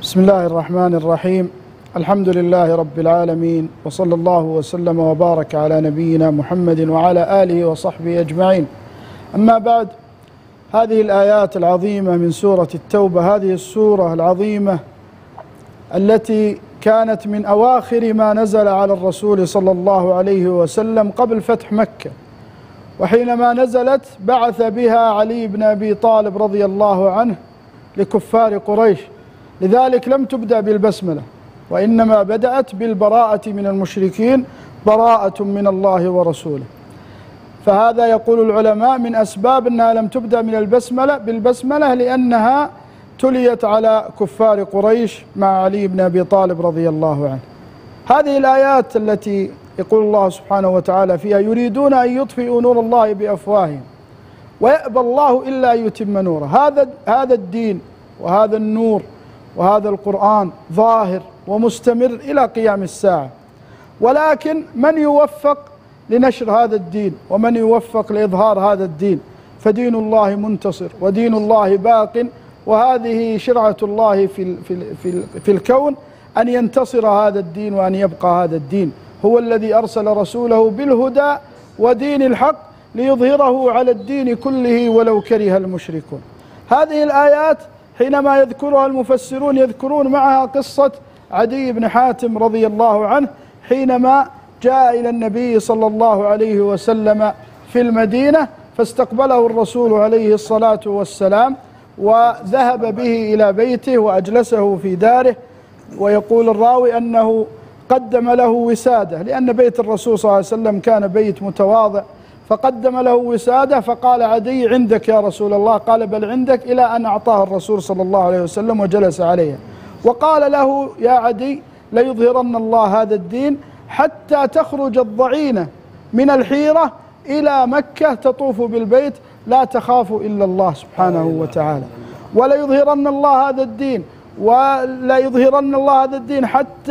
بسم الله الرحمن الرحيم. الحمد لله رب العالمين، وصلى الله وسلم وبارك على نبينا محمد وعلى آله وصحبه أجمعين. أما بعد، هذه الآيات العظيمة من سورة التوبة، هذه السورة العظيمة التي كانت من أواخر ما نزل على الرسول صلى الله عليه وسلم قبل فتح مكة، وحينما نزلت بعث بها علي بن أبي طالب رضي الله عنه لكفار قريش، لذلك لم تبدأ بالبسملة، وإنما بدأت بالبراءة من المشركين، براءة من الله ورسوله. فهذا يقول العلماء من أسباب أنها لم تبدأ من بالبسملة لأنها تليت على كفار قريش مع علي بن أبي طالب رضي الله عنه. هذه الآيات التي يقول الله سبحانه وتعالى فيها: يريدون أن يطفئوا نور الله بأفواههم ويأبى الله إلا أن يتم نوره. هذا الدين وهذا النور وهذا القرآن ظاهر ومستمر إلى قيام الساعة، ولكن من يوفق لنشر هذا الدين ومن يوفق لإظهار هذا الدين؟ فدين الله منتصر ودين الله باق، وهذه شرعة الله في الكون أن ينتصر هذا الدين وأن يبقى هذا الدين. هو الذي أرسل رسوله بالهدى ودين الحق ليظهره على الدين كله ولو كره المشركون. هذه الآيات حينما يذكرها المفسرون يذكرون معها قصة عدي بن حاتم رضي الله عنه حينما جاء إلى النبي صلى الله عليه وسلم في المدينة، فاستقبله الرسول عليه الصلاة والسلام وذهب به إلى بيته وأجلسه في داره. ويقول الراوي أنه قدم له وسادة، لأن بيت الرسول صلى الله عليه وسلم كان بيت متواضع، فقدم له وسادة. فقال عدي: عندك يا رسول الله؟ قال: بل عندك، إلى أن أعطاه الرسول صلى الله عليه وسلم وجلس عليها. وقال له: يا عدي، ليظهرن الله هذا الدين حتى تخرج الضعينة من الحيرة إلى مكة تطوف بالبيت لا تخاف إلا الله سبحانه وتعالى. وليظهرن الله هذا الدين ولا يظهرن الله هذا الدين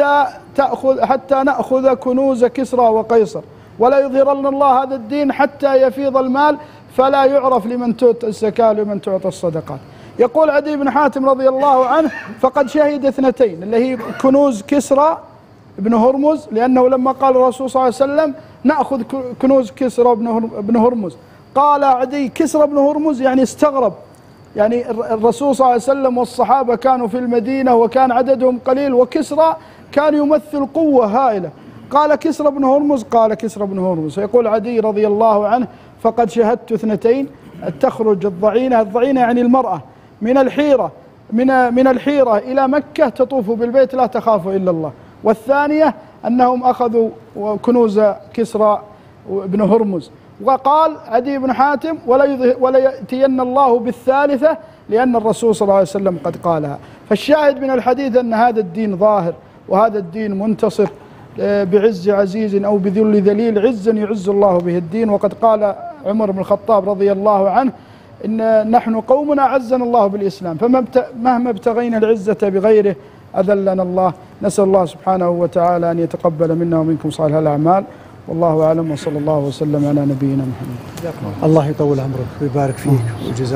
حتى نأخذ كنوز كسرى وقيصر، ولا يظهرن الله هذا الدين حتى يفيض المال فلا يعرف لمن تؤتى الزكاة ولمن تعطى الصدقات. يقول عدي بن حاتم رضي الله عنه: فقد شهد اثنتين، اللي هي كنوز كسرى بن هرمز، لأنه لما قال الرسول صلى الله عليه وسلم نأخذ كنوز كسرى بن هرمز، قال عدي: كسرى بن هرمز، يعني استغرب، يعني الرسول صلى الله عليه وسلم والصحابة كانوا في المدينة وكان عددهم قليل، وكسرى كان يمثل قوة هائلة. قال: كسرى بن هرمز؟ قال: كسرى بن هرمز. يقول عدي رضي الله عنه: فقد شهدت اثنتين، تخرج الضعينة يعني المرأة من الحيرة إلى مكة تطوف بالبيت لا تخاف إلا الله، والثانية أنهم أخذوا كنوز كسرى بن هرمز. وقال عدي بن حاتم: ولا يأتين الله بالثالثة، لأن الرسول صلى الله عليه وسلم قد قالها. فالشاهد من الحديث أن هذا الدين ظاهر وهذا الدين منتصر بعز عزيز أو بذل ذليل، عزا يعز الله به الدين. وقد قال عمر بن الخطاب رضي الله عنه: إن نحن قوم أعزنا الله بالإسلام، فمهما ابتغينا العزة بغيره أذلنا الله. نسأل الله سبحانه وتعالى أن يتقبل منا ومنكم صالح الأعمال، والله أعلم، وصلى الله وسلم على نبينا محمد. الله يطول عمرك ويبارك فيك وجزاك